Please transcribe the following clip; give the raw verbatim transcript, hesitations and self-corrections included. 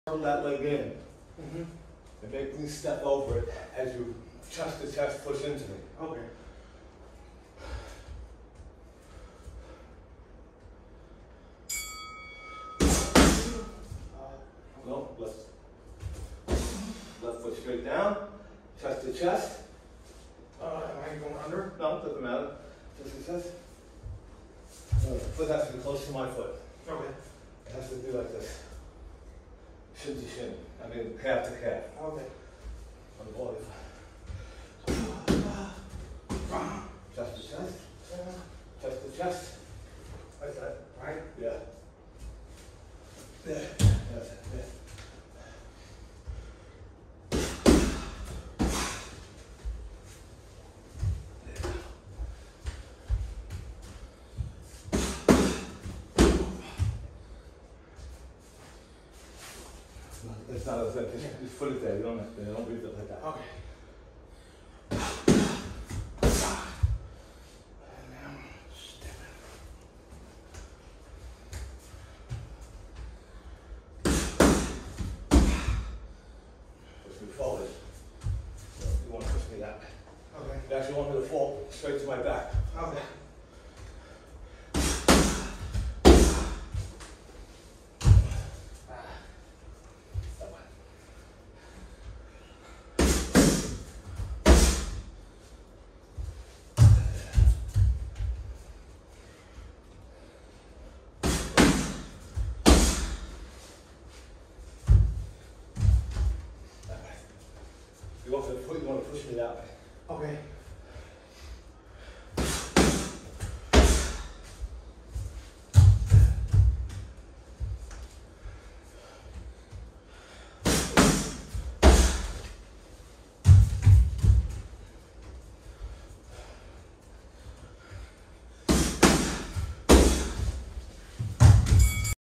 Turn that leg in Mm-hmm. and make me step over it as you chest to chest push into me. Okay. No, left. Left foot straight down, chest to chest. Uh, am I going under? No, doesn't matter. Chest to chest. No, the foot has to be close to my foot. Okay. It has to be like this. Shin to shin. I mean calf to calf. Okay. On the body. Chest to chest. Chest to chest. Like that, right? Yeah. There. That's it. There. It's not as if just, just put it there. You don't have to. Don't breathe it like that. Okay. And now step Push me forward. So you want to push me that way. Okay. You actually want me to fall straight to my back. Okay. That way. That way. You want to, you want to push me that way. Okay.